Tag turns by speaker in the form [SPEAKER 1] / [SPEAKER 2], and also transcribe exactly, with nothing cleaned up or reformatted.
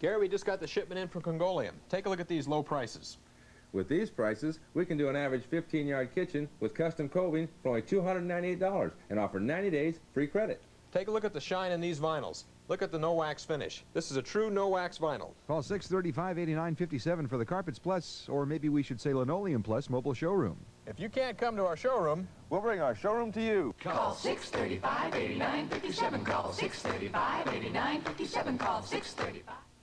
[SPEAKER 1] Gary, we just got the shipment in from Congolium. Take a look at these low prices.
[SPEAKER 2] With these prices, we can do an average fifteen yard kitchen with custom coving for only two hundred ninety-eight dollars and offer ninety days free credit.
[SPEAKER 1] Take a look at the shine in these vinyls. Look at the no-wax finish. This is a true no-wax vinyl.
[SPEAKER 3] Call six three five, eight nine five seven for the Carpets Plus, or maybe we should say Linoleum Plus mobile showroom.
[SPEAKER 1] If you can't come to our showroom,
[SPEAKER 4] we'll bring our showroom to you.
[SPEAKER 5] Call six three five, eight nine five seven. Call six three five, eight nine five seven. Call six three five.